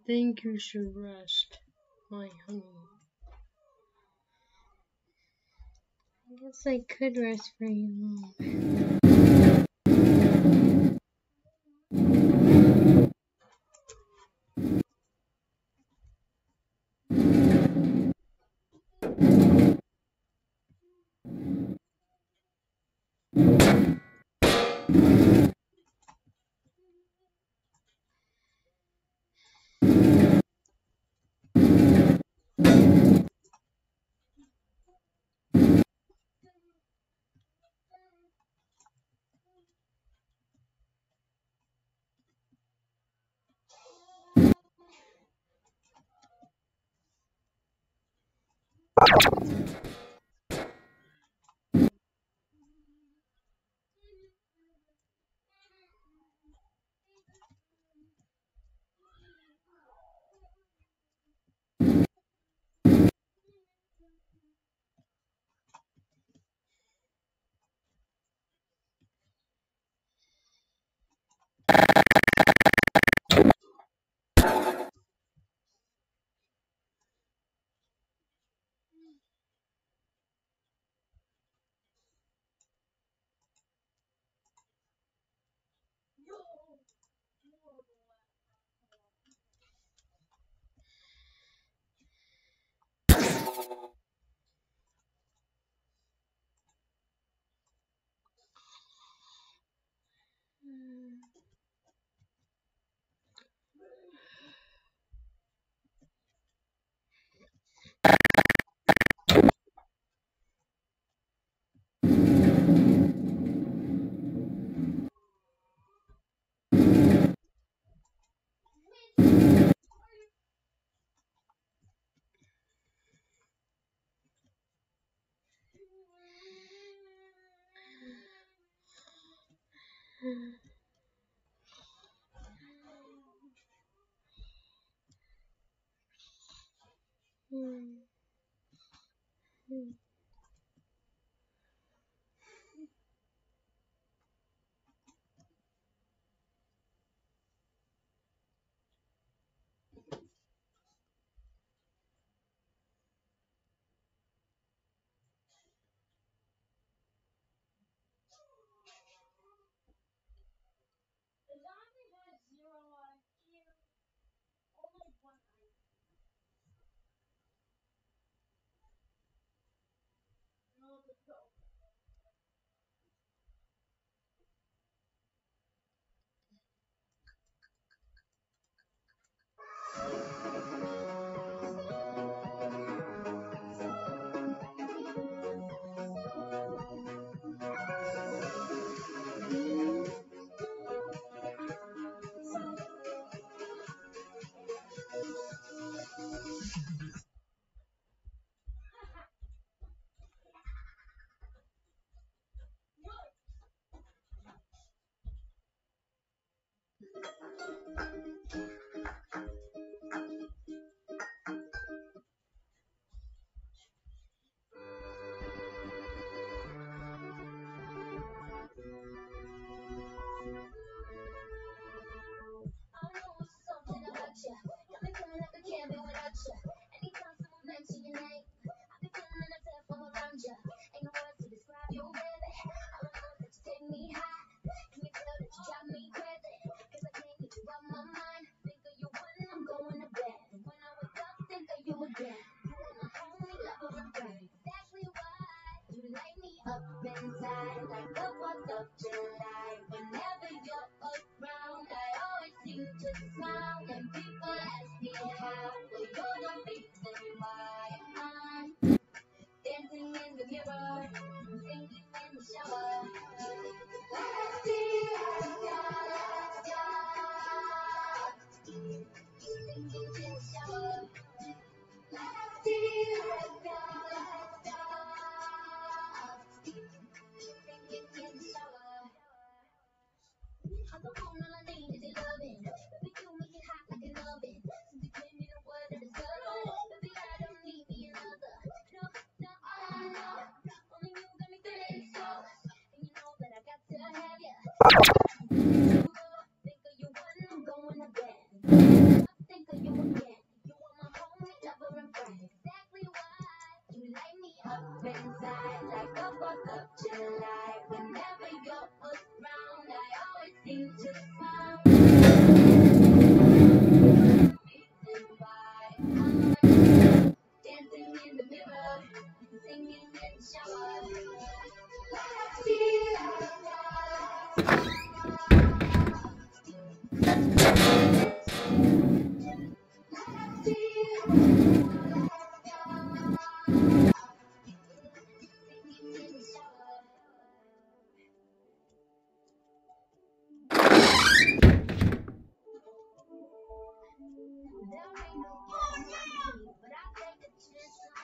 think you should rest, my honey. I guess I could rest for you long.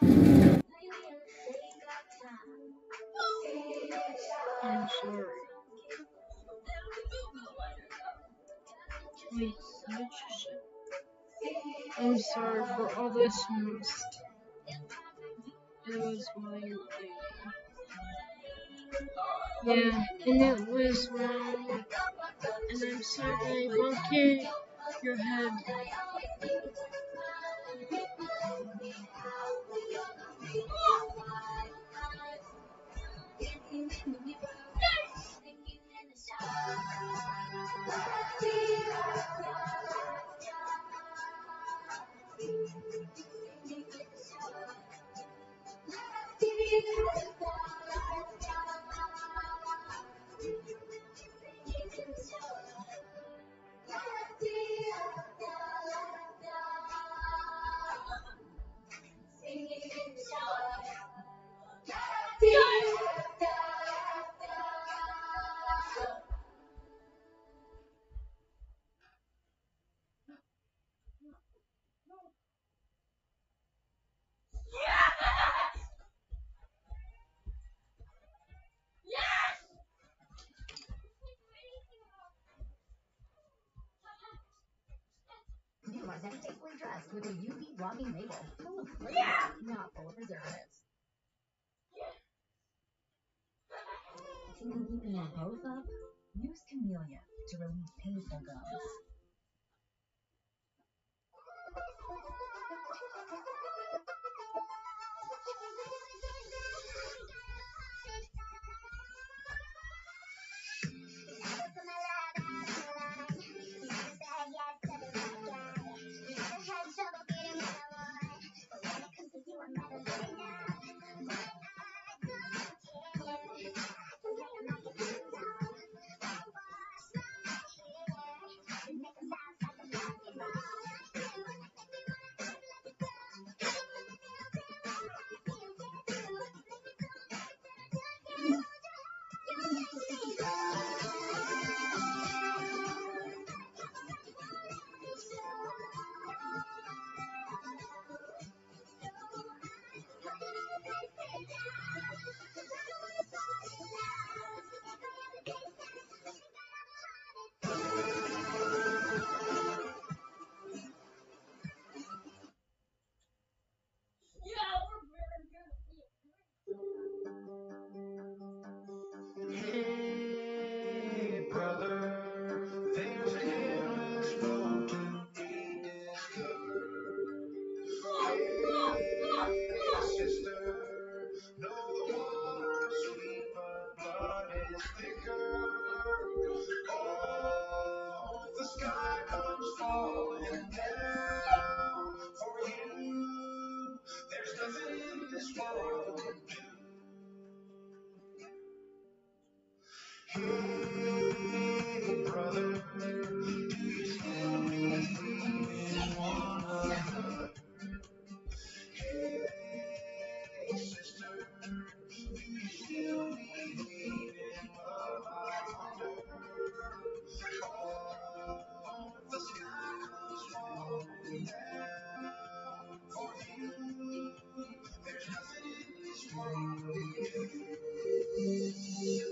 I'm sorry. Wait, what did you say? I'm sorry for all this mess. It was my idea. Yeah, and it was wrong. And I'm sorry I bumped your head. You are then tastefully dressed with a UV blocking label, full of flavor, not full of preservatives. Keeping your growth up? Use Camellia to relieve painful gums. Hey, brother, there's an endless road to be discovered. Hey, sister, know the water's sweet, but blood is thicker. Oh, the sky comes falling down for you. There's nothing in this world to do. Hey, brother, do you still believe in one another? Hey, sister, do you still believe in love? I wonder. Oh, if the sky comes falling down for you, there's nothing in this world to do.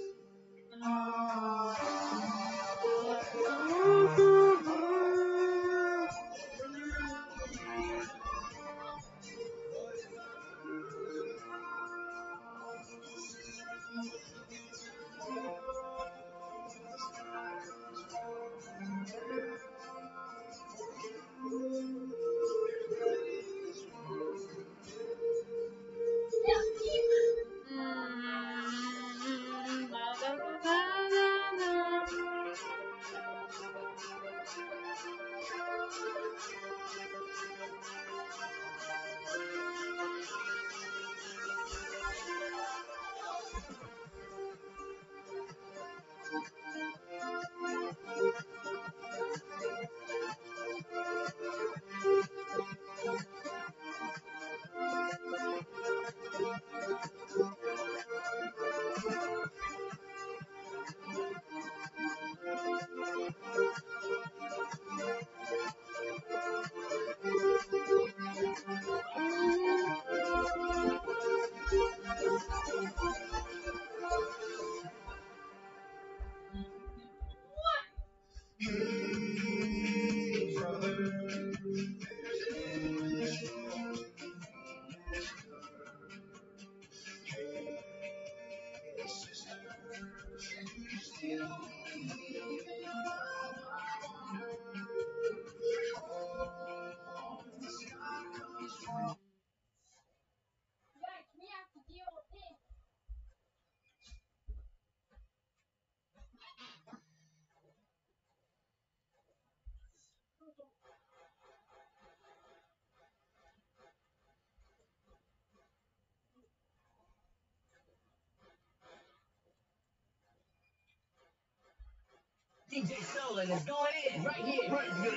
DJ Solon is going in right here. What do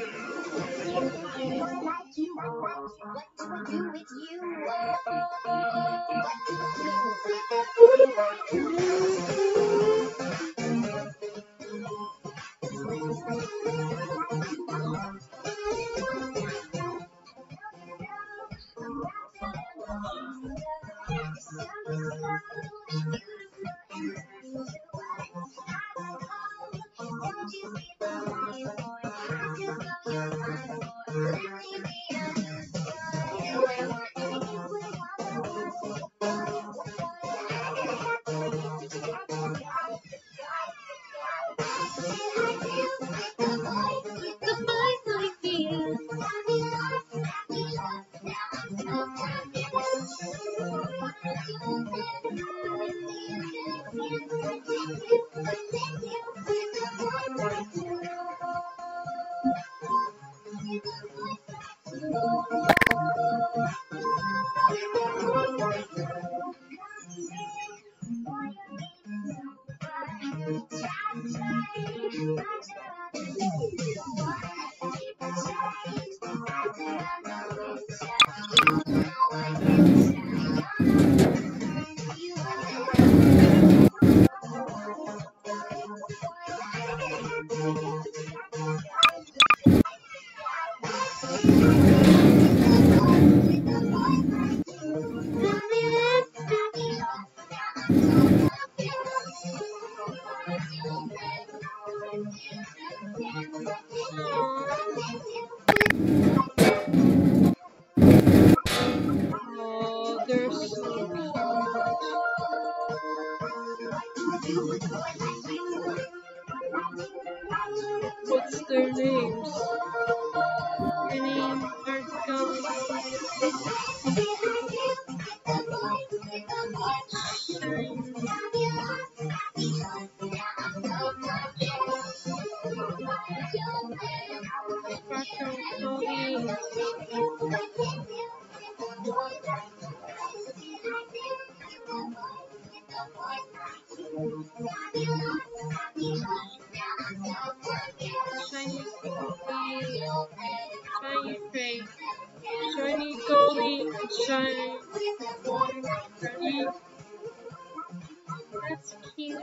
I do with you? Oh, they're so cute. What's their names? Their names are Gully, Sparkle, Gully. Shiny Goldie, Shiny Fake, Shiny Goldie, and Shiny Freddy. That's cute.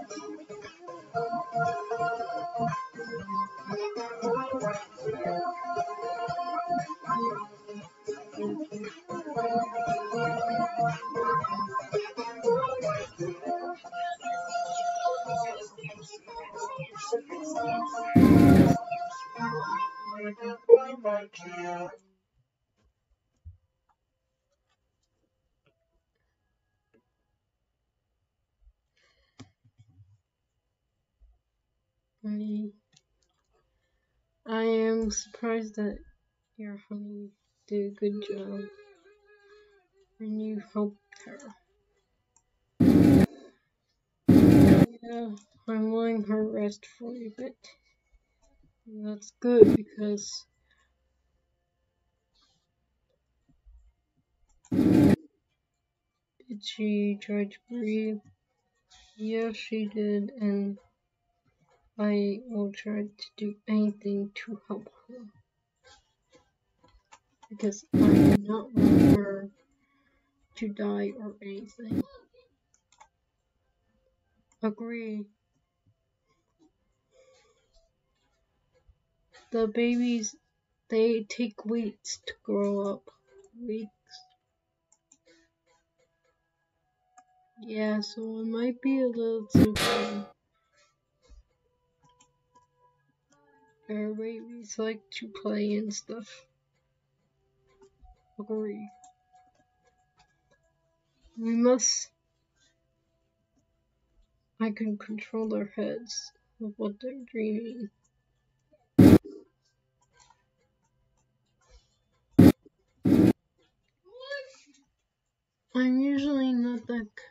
I am surprised that your honey did a good job and you helped her. Yeah, I'm letting her rest for a bit. And that's good because did she try to breathe? Yes, she did, and I will try to do anything to help her. Because I do not want her to die or anything. Agree. The babies, they take weeks to grow up. Weeks. Yeah, so it might be a little too soon. Our babies like to play and stuff. Agree. We must. I can control their heads of what they're dreaming. I'm usually not that